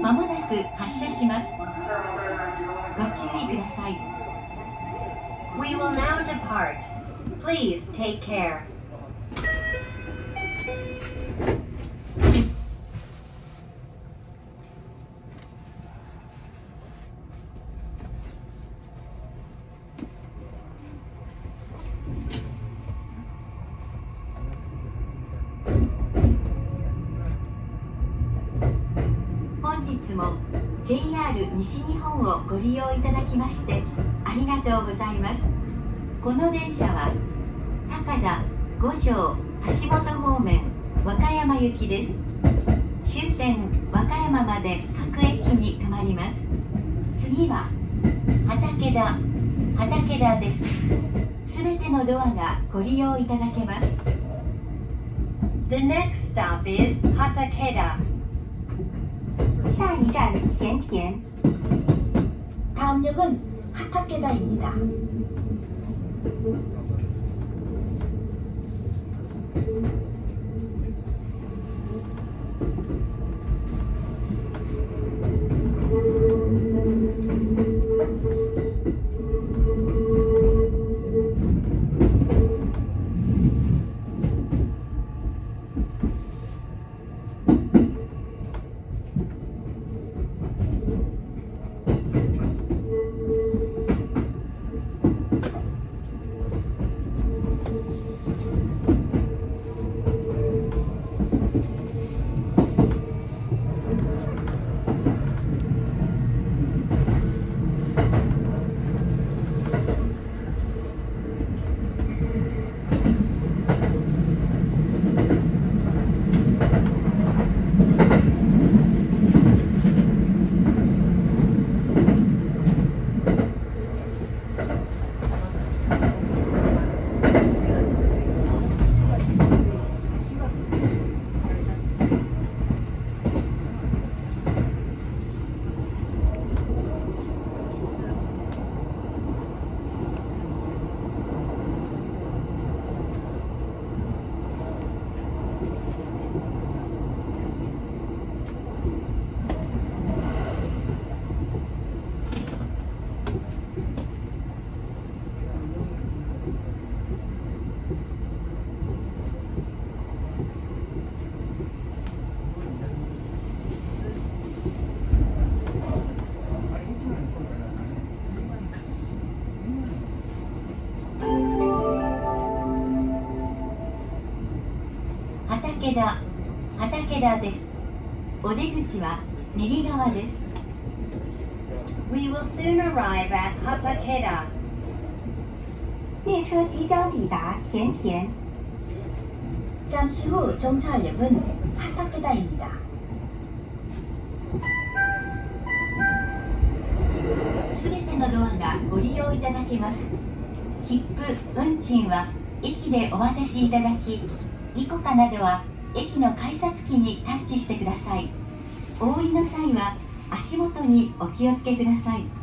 まもなく発車します。ご注意ください。We will now depart. Please take care. 本日も JR 西日本をご利用いただきましてありがとうございます。この電車は高田、五条、橋本方面和歌山行きです。終点和歌山まで各駅に停まります。次は畠田です。すべてのドアがご利用いただけます。The next stop is 하타케다. 下一站甜田. 다음역은 하타케다입니다.畠田です。お出口は右側です。We will soon arrive at 하타케다. 列车即将抵达甜田. 잠시 후 정차역은 하타케다입니다. すべてのドアがご利用いただけます。切符、運賃は駅でお渡しいただき、イコカなどは駅の改札機にタッチしてください。お降りの際は足元にお気をつけください。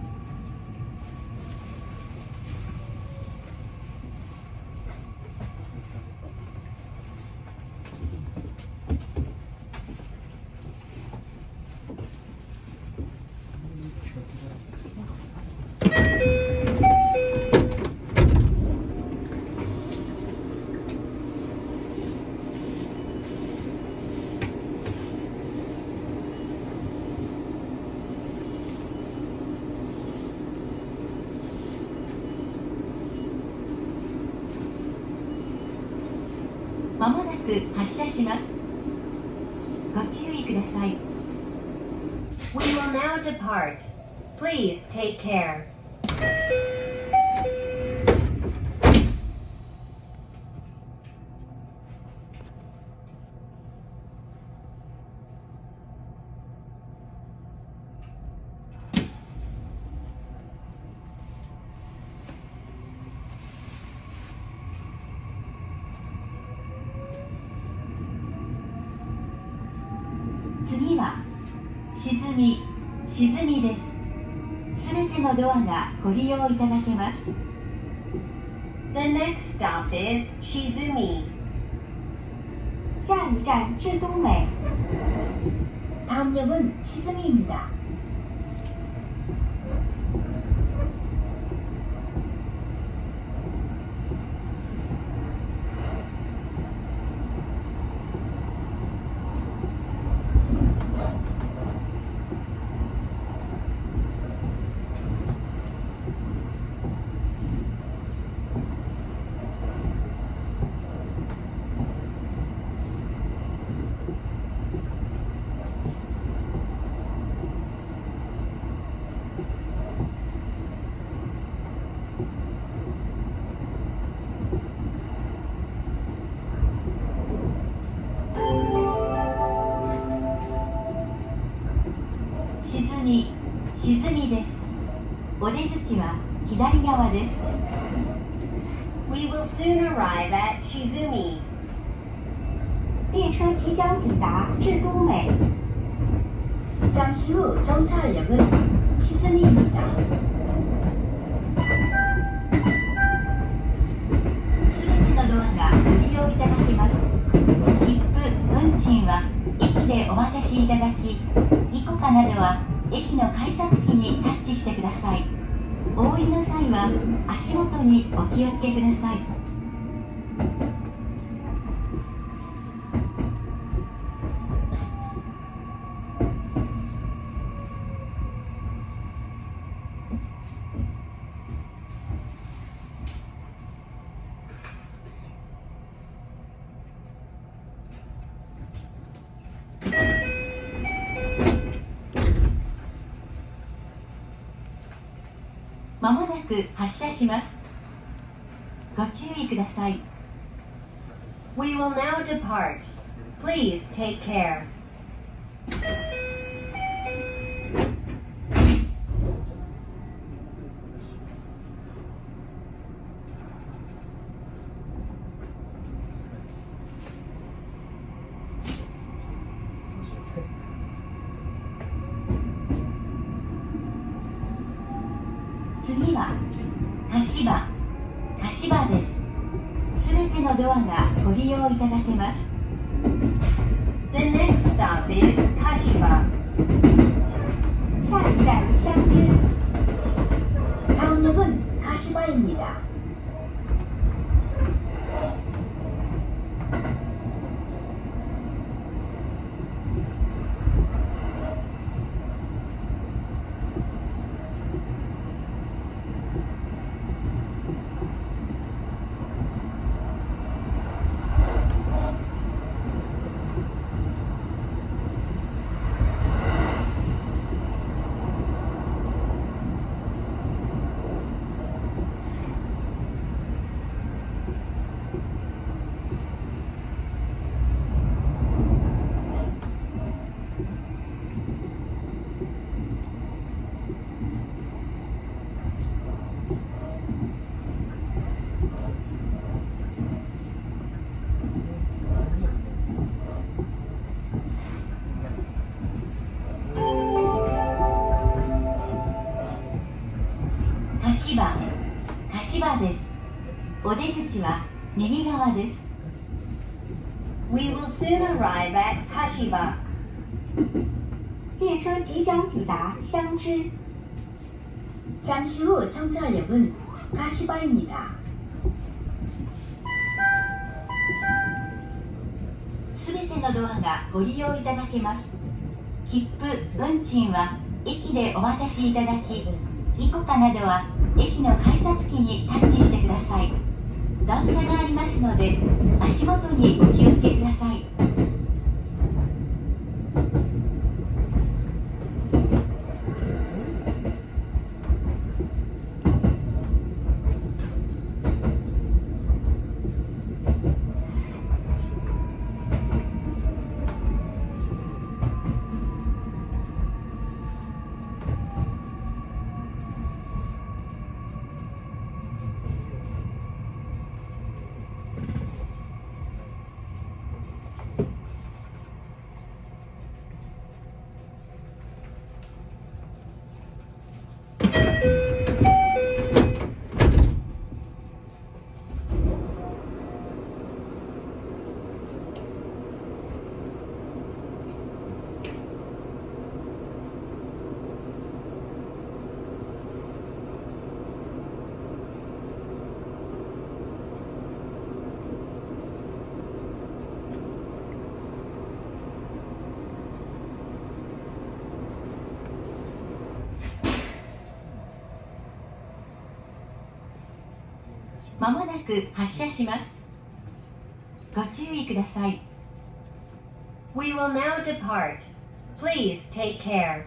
まもなく発車します。ご注意ください。We will now depart. Please take care. 次は沈みです。すべてのドアがご利用いただけます。The next stop is Shizumi. 下一站至东美。 다음 역은 시즈미입니다. しずみです。お出口は左側です。 We will soon arrive at Shizumi. 列车即将抵达至都美。잠시 후 정차역은 시즈미입니다. すべてのドアがご利用いただけます。切符、運賃は駅でお渡しいただき、イコカなどは駅の改札機にタッチしてください。お降りの際は足元にお気をつけください。まもなく発車します。ご注意ください。 We will now depart. Please take care. 次は柏です。すべてのドアがご利用いただけます。 The next stop is Kashiba. 下一站香知。다음 역은 가시바입니다. 柏です。お出口は右側です。 We will soon arrive at Kashiba. 列车即将抵达香知. 잠시 후 정차역은 가시바입니다. すべてのドアがご利用いただけます。切符、運賃は駅でお渡しいただき、イコカなどは駅の改札機にタッチしてください。段差がありますので、足元にお気をつけください。 く発車します。ご注意ください。 We will now depart. Please take care.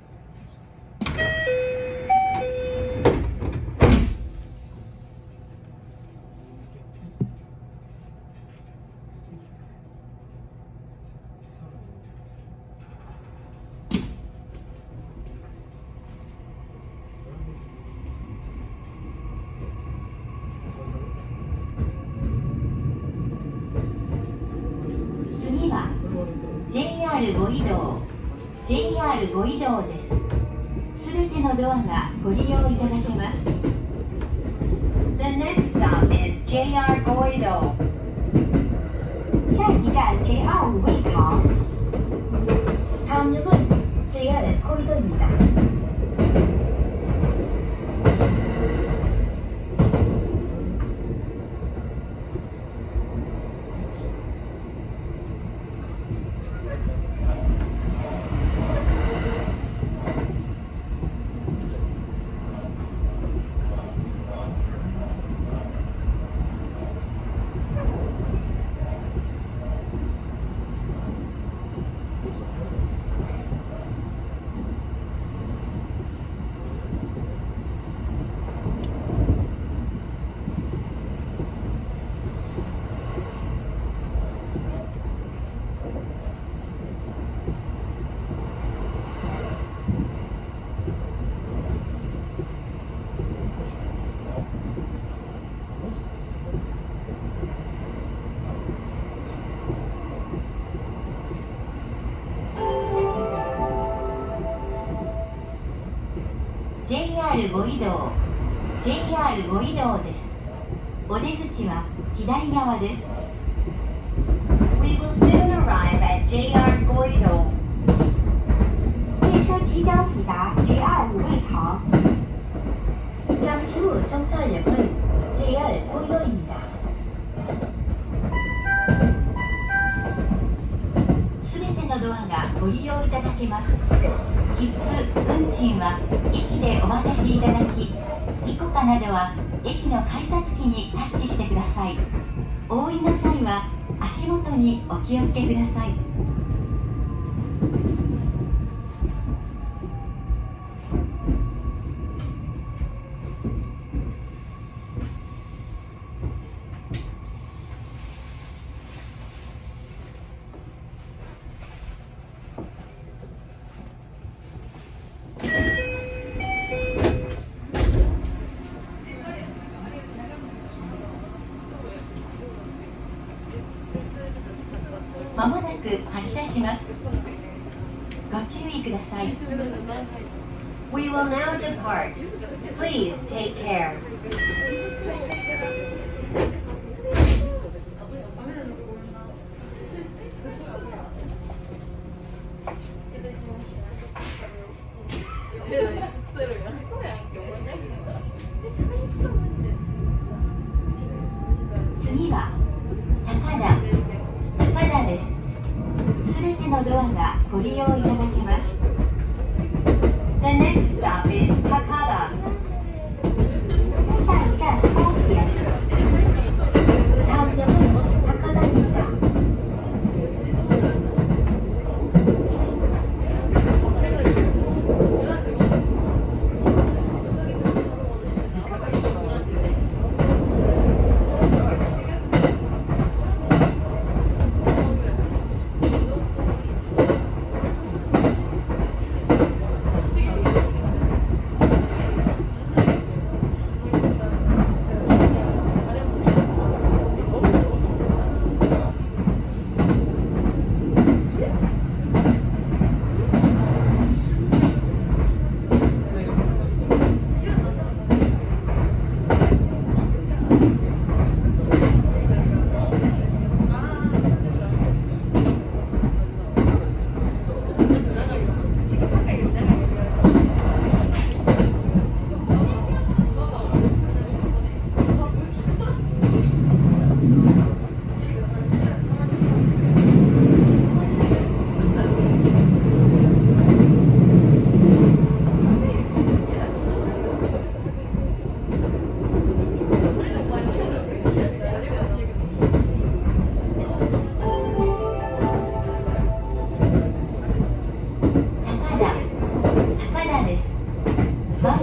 次は JR 五移動 JR 五移動です。すべてのドアがご利用いただけます。 The next stop is JR Goido. 下一站 JR 五味堂. 다음 역은 JR 고이도입니다. JR 五移動 JR 五移動です。お出口は左側です。 We will soon arrive at JR Goido. 列车即将抵达 JR 五味堂. 잠시 후 정차역은 JR 고이도입니다. すべてのドアがご利用いただけます。切符、運賃は駅でお渡しいただき、イコカなどは駅の改札機にタッチしてください。お降りの際は足元にお気をつけください。まもなく発車します。ご注意ください。 We will now depart. Please take care. 次は高田です。すべてのドアがご利用いただけます。 The next stop is Takada. 下一站高铁.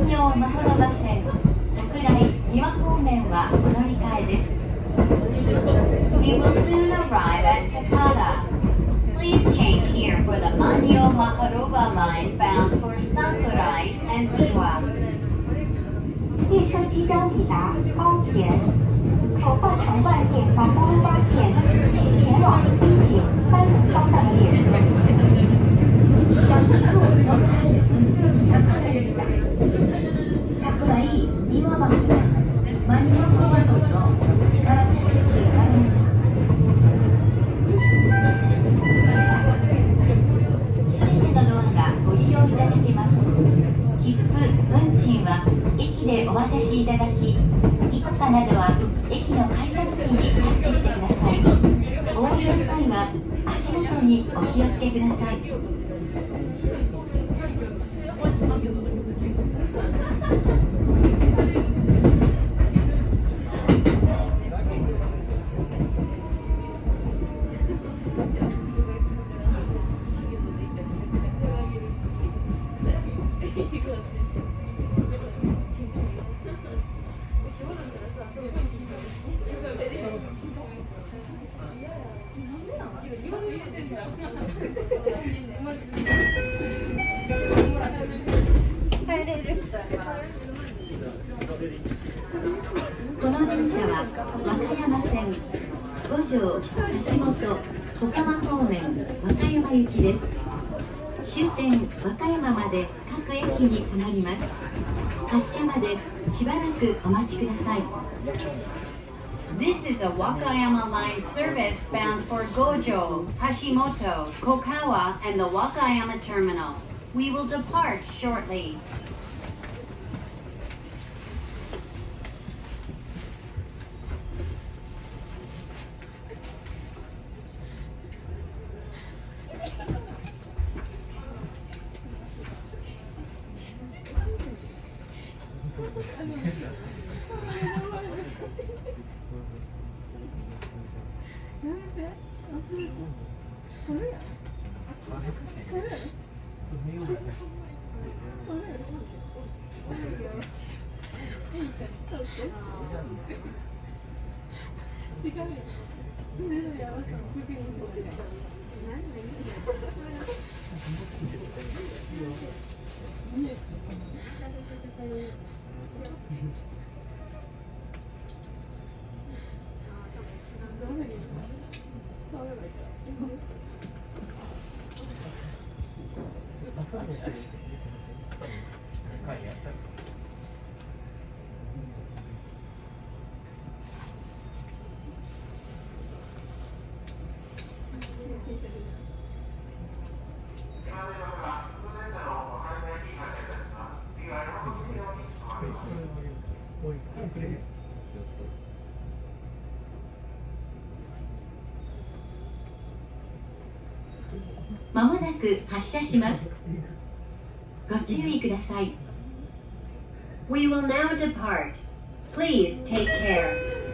葉マハロバ線桜井三輪方面はお乗り換えです。 We will soon arrive at Takada. Please change here for the Manyo Maharoba line bound for Sakurai and Biwa. 列车即将抵达高田，口换乘换电马哈罗巴线，请前往滨景3路方向的列车。잠시후 정차역은 사쿠라입니다. 사쿠라이 미와방면 마니마코마 도로 가라타시키에 가릅니다. すべてのドアがご利用いただけます。切符、運賃は駅でお渡しいただき、イコカなどは駅の改札機にタッチしてください。お降りの際は足元にお気をつけください。この電車は和歌山線五条橋本小川方面和歌山行きです。終点和歌山まで各駅に停まります。発車までしばらくお待ちください。 This is a Wakayama line service bound for Gojo, Hashimoto, Kokawa, and the Wakayama terminal. We will depart shortly. まもなく発車します。ご注意ください。 We will now depart. Please take care.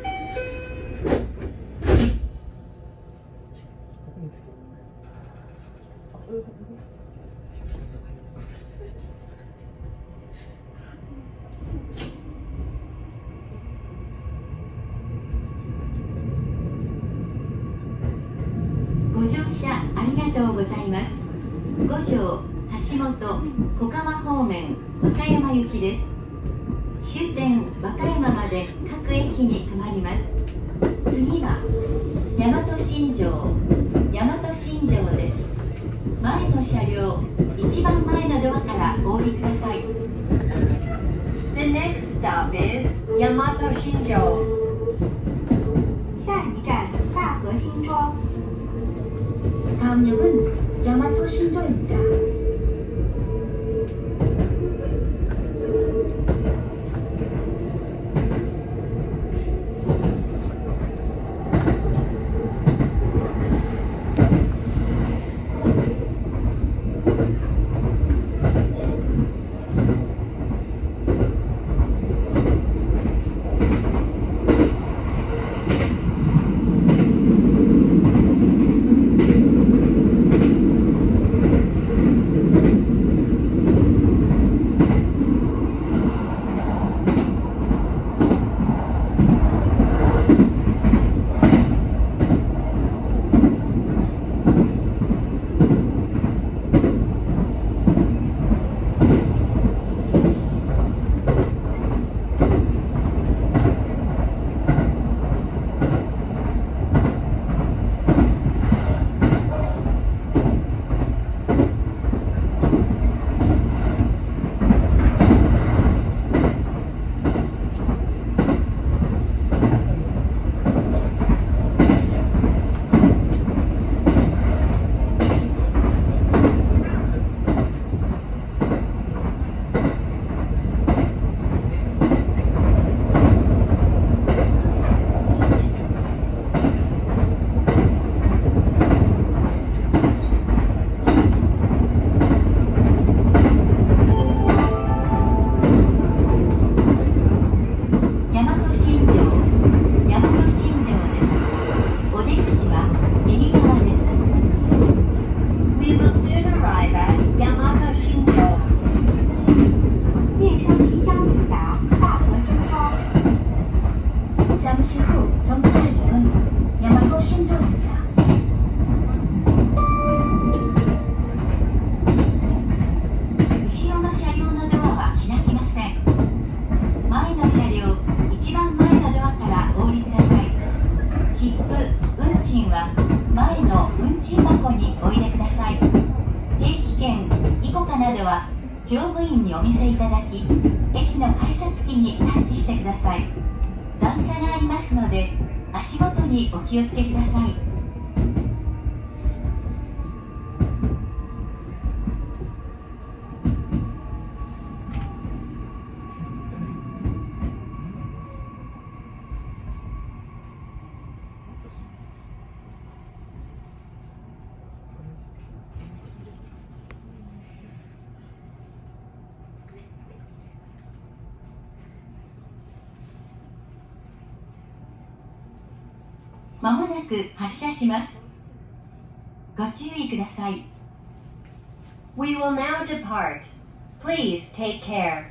ご乗車ありがとうございます。五条橋本小川方面和歌山行きです。終点和歌山まで各駅に停まります。次は大和新城です。前の車両一番前のドアからお降りください。 The next stop is Yamato Shinjo. 下一站大和新庄。 다음역은 야마토 신조입니다. コカなどは乗務員にお見せいただき、駅の改札機にタッチしてください。段差がありますので、足元にお気をつけください。まもなく発車します。ご注意ください。 We will now depart. Please take care.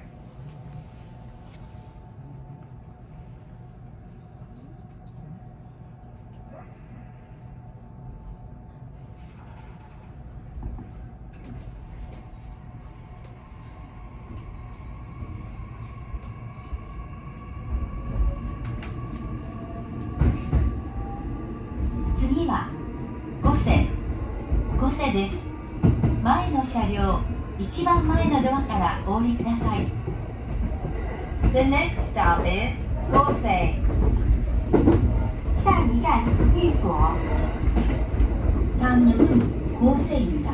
次は5世です。前の車両、一番前のドアからお降りください。 The next stop is Gosei. 下一站寓所。 다음역은 고세입니다.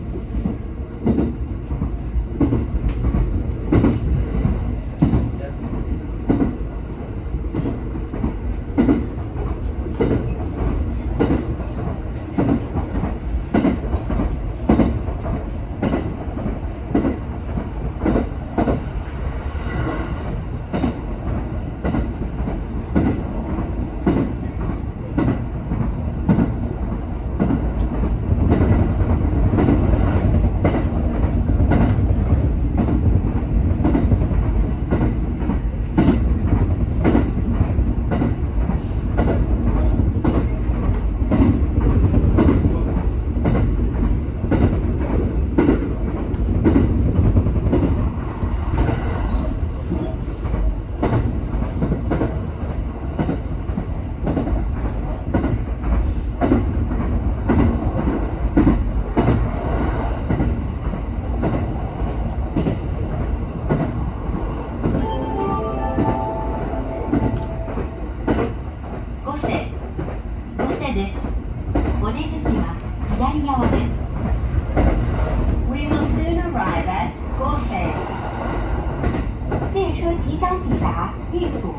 We will soon arrive at Gosei. 列车即将抵达寓所。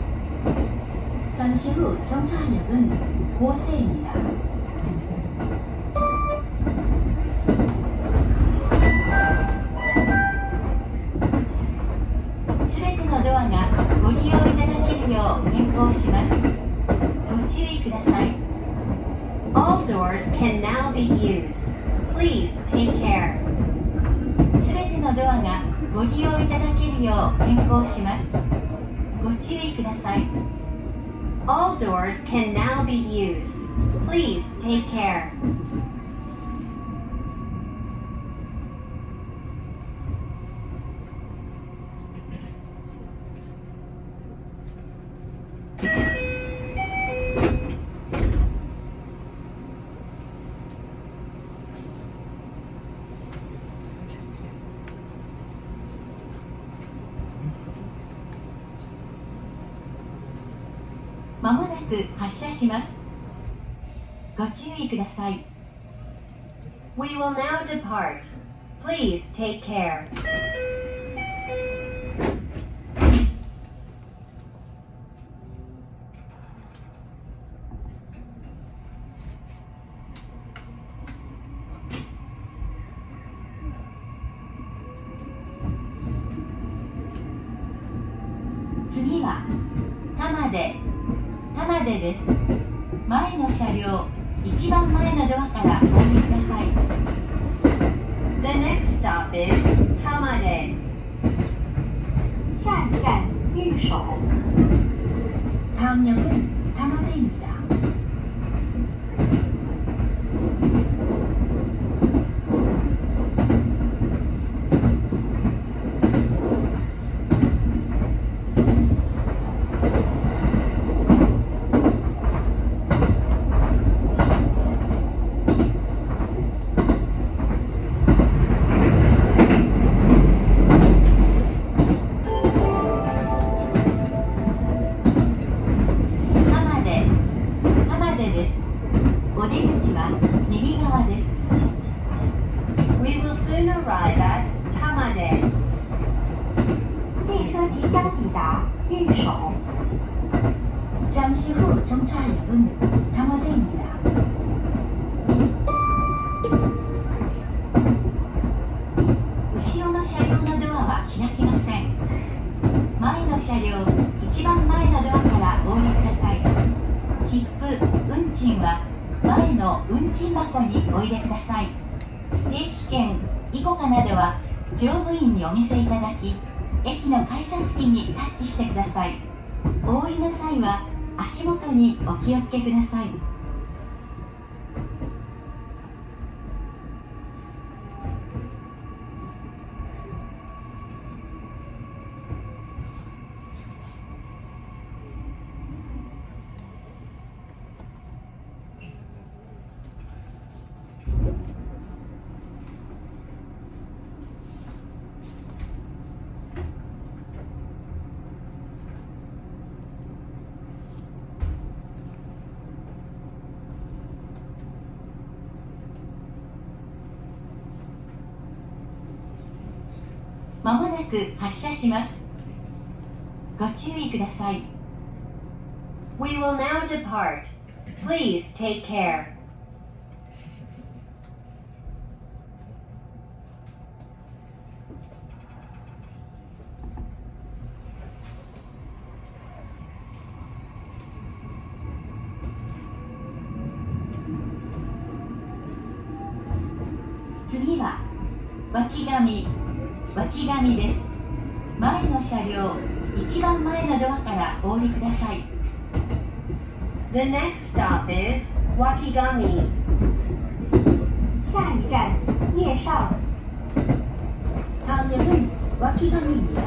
잠시 후 정차역은 고세입니다. すべてのドアがご利用いただけるよう変更します。ご注意ください。 All doors can now be used. Please take care. すべてのドアがご利用いただけるよう変更します。ご注意ください。 All doors can now be used. Please take care. まもなく発車します。ご注意ください。 We will now depart. Please take care. 次は玉出です。前の車両、一番前のドアからお降りください。 The next stop is Tamade. 下一站御守。 다음역은 다마대입니다. 即将抵达玉手。 잠시 후 정차역은 강화대입니다. 後ろの車両のドアは開きません。前の車両、一番前のドアからお降りください。切符、運賃は前の運賃箱にお入れください。定期券、イコカなどは乗務員にお見せいただき、駅の改札機にタッチしてください。お降りの際は足元にお気をつけください。まもなく発車します。ご注意ください。We will now depart. Please take care. 次は脇上です。前の車両、一番前のドアからお降りください。The next stop is Wakigami. 下一站叶上。 다음역은 와키가미입니다.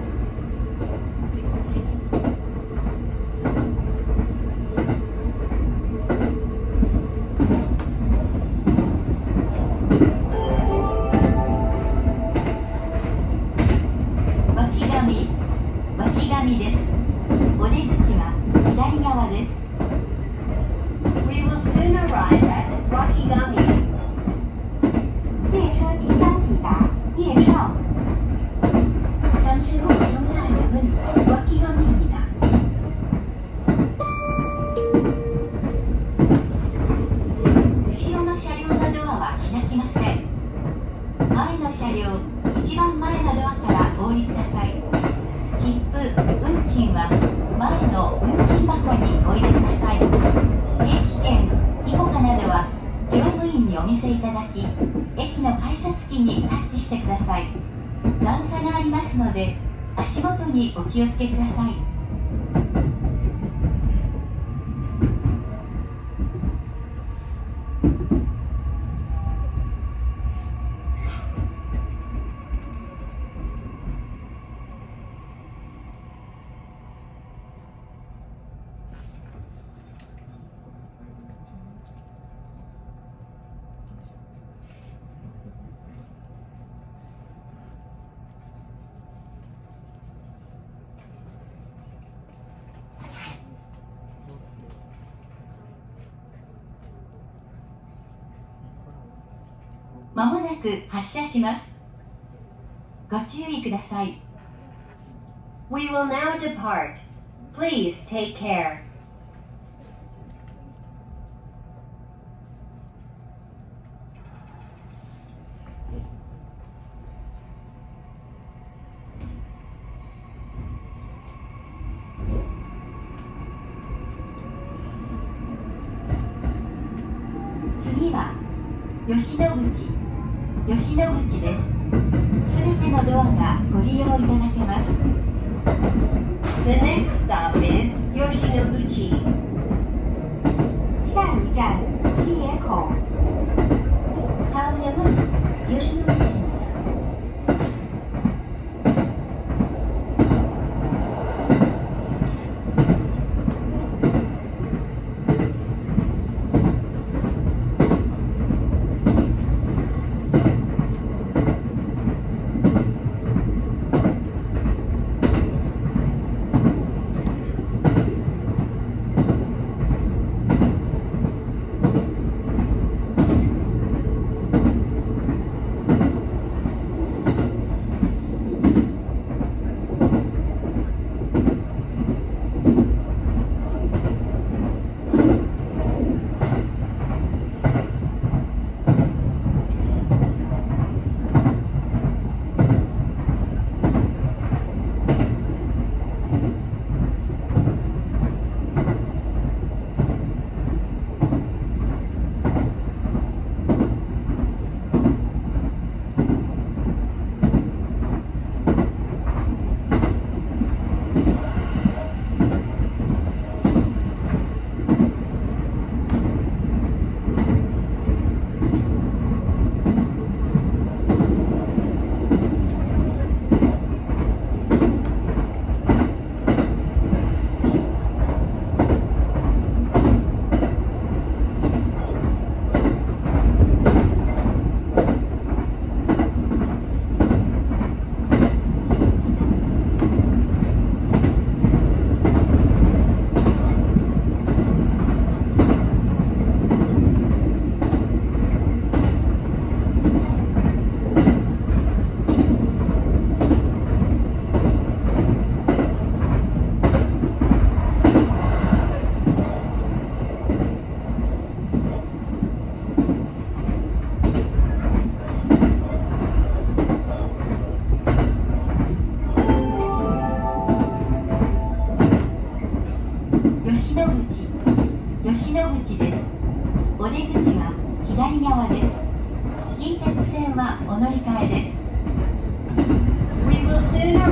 와키가미です。お出口は左側です。We will soon arrive at Wakigami. 列车即将抵达叶上。 잠시 후 정차역은 와키가미입니다. 後ろの車両のドアは開きません。前の車両、一番前のドアからお降りください。切符、運賃は前の運賃箱にお入れください。定期券、イコカなどは乗務員にお見せいただき、駅の改札機にタッチしてください。段差がありますので、足元にお気をつけください。まもなく発車します。ご注意ください。We will now depart. Please take care. 次は吉野口です。すべてのドアがご利用いただけます。The next stop is Yoshinobuchi. 下一站西野口。 다음역은 요시노부치입니다.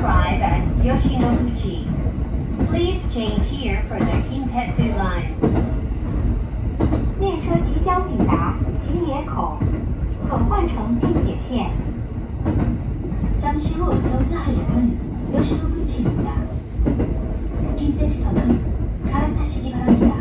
arrive at Yoshinoguchi. Please change here for the Kintetsu line. 列车即将抵达吉野口，可换乘京铁线。 잠시 후 정차하역은 요시노구치입니다. 긴tetsu선은 갈아타시기 바랍니다.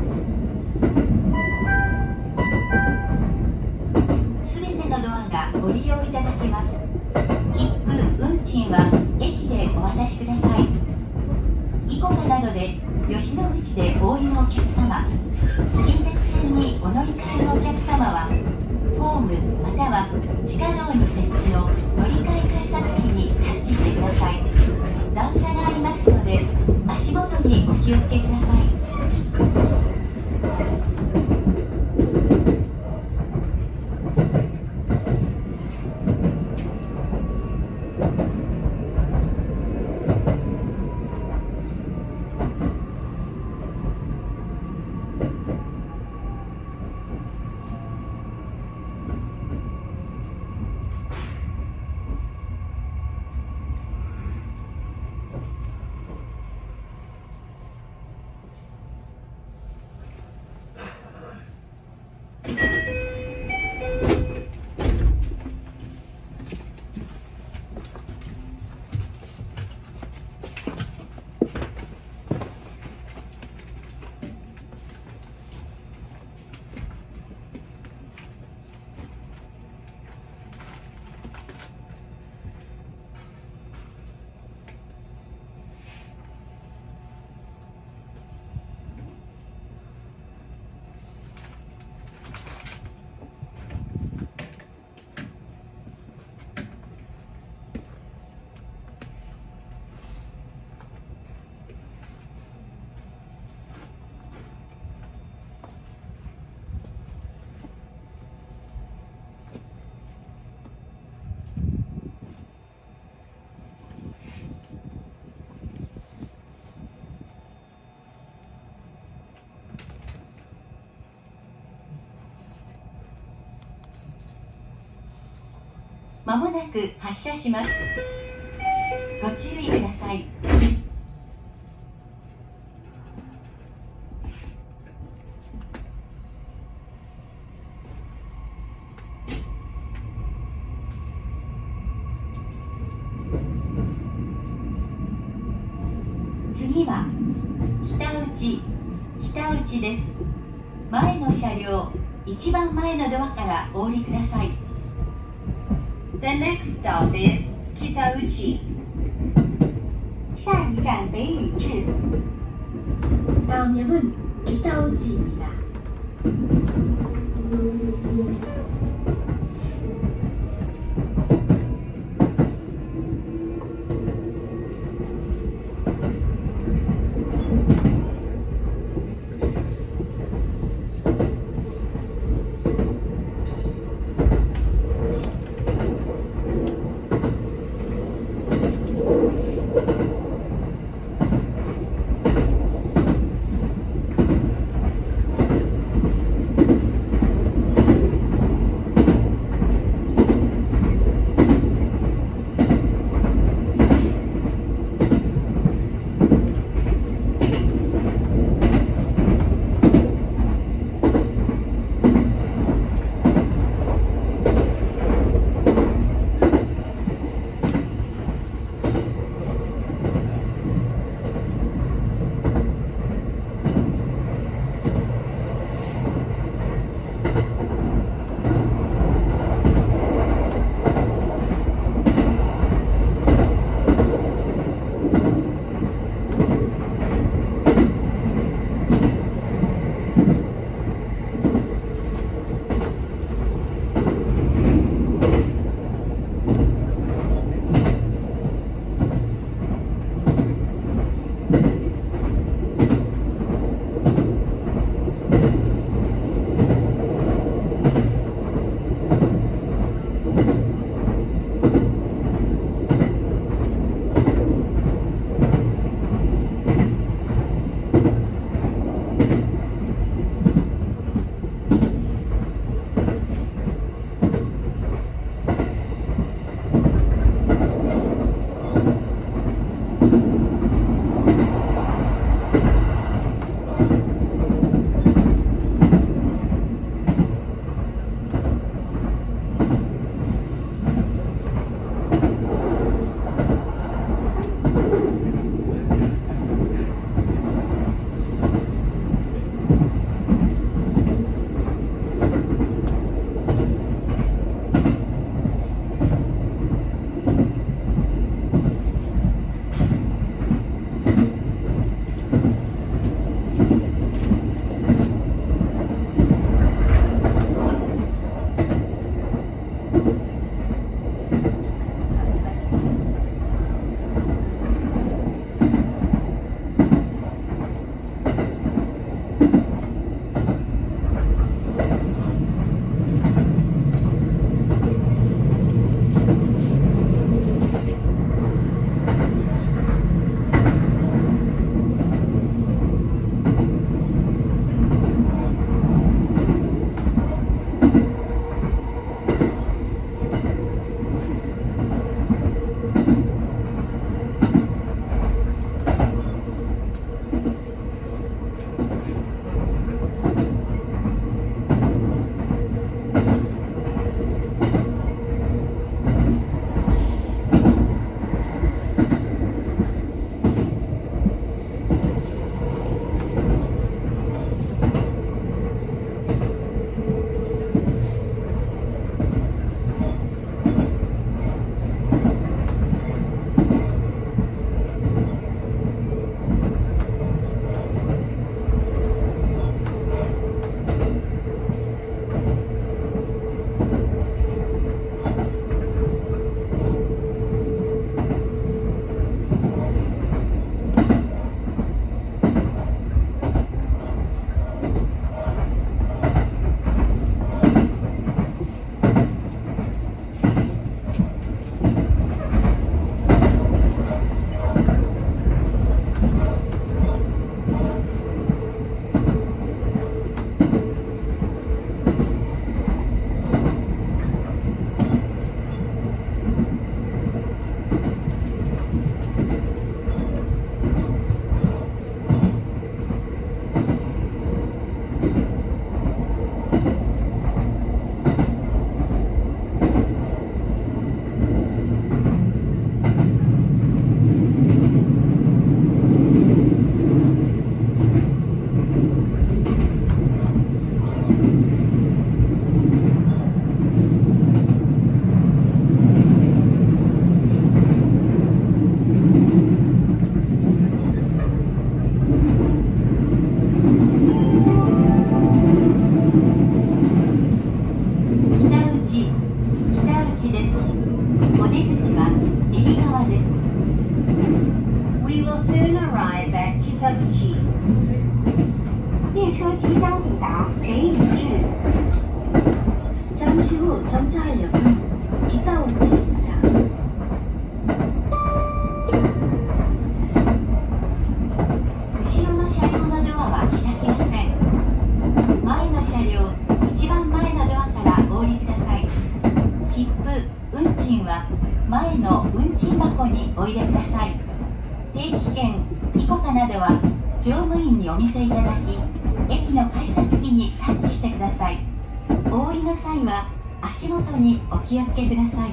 すべてのドアがご利用いただけます。切符・運賃は駅でお渡しください。イコカなどで吉野口でお降りのお客様、近鉄線にお乗り換えのお客様は、ホームまたは地下道に設置の乗り換え改札機にタッチしてください。段差がありますので、足元にお気をつけください。まもなく発車します。ご注意ください。次は北内です。前の車両、一番前のドアからお降りください。 The next stop is Kitauchi. 下一站北宇治。 다음 역은 기타우지입니다. 運賃箱にお入れください。定期券、イコカなどは乗務員にお見せいただき、駅の改札機にタッチしてください。お降りの際は足元にお気をつけください。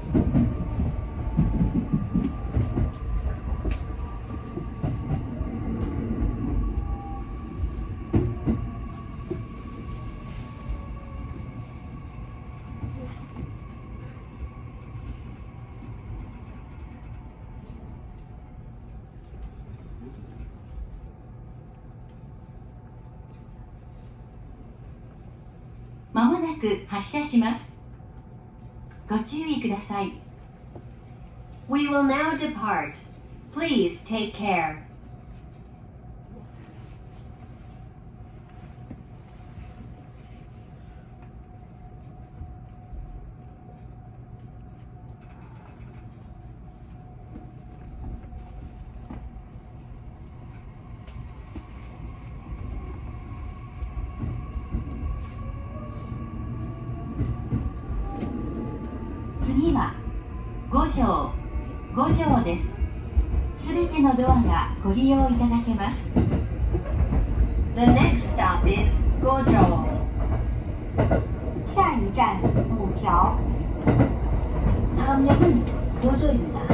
まもなく発車します。ご注意ください。 We will now depart. Please take care. 次は5条です。すべてのドアがご利用いただけます。 The next stop is Gojo. 下一站5条。 다음 역은 고조입니다.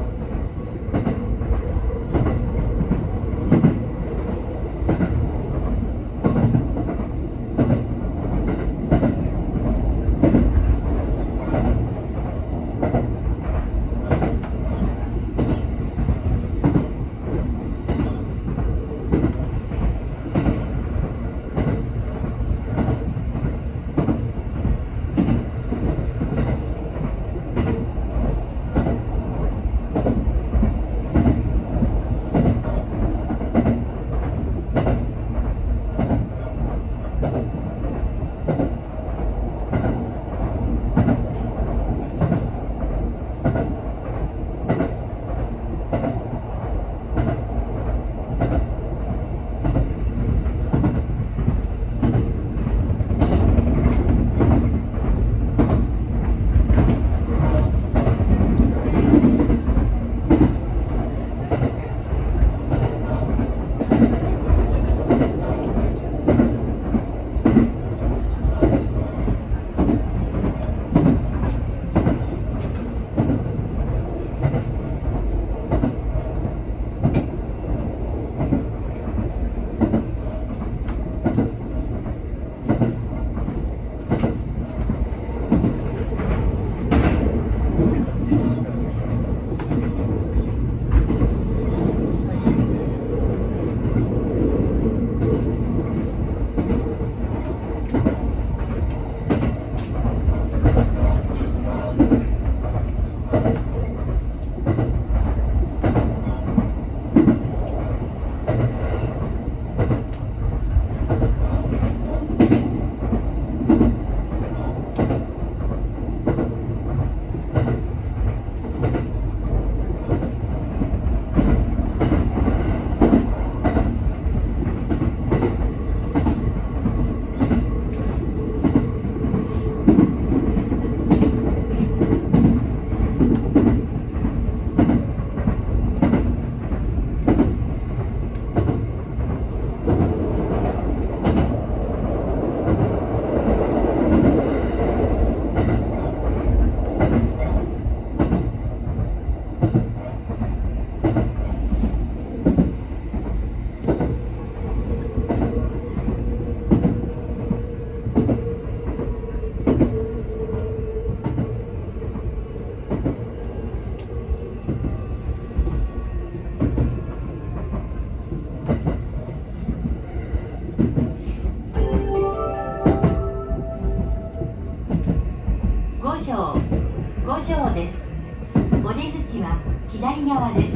です。お出口は左側です。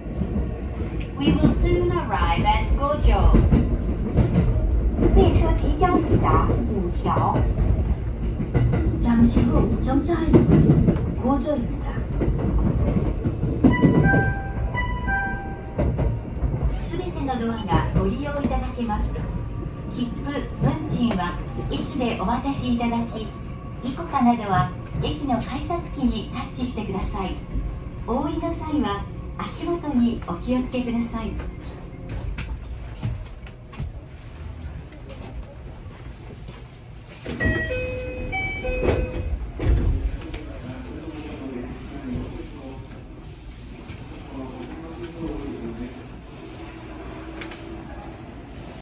We will soon arrive at Gojo. 列车即将抵达5条。 잠시 후 정차할 역은 고조입니다. すべてのドアがご利用いただけます。切符、運賃は駅でお渡しいただき、イコカなどは駅の改札機にタッチしてください。 際は足元にお気をつけください。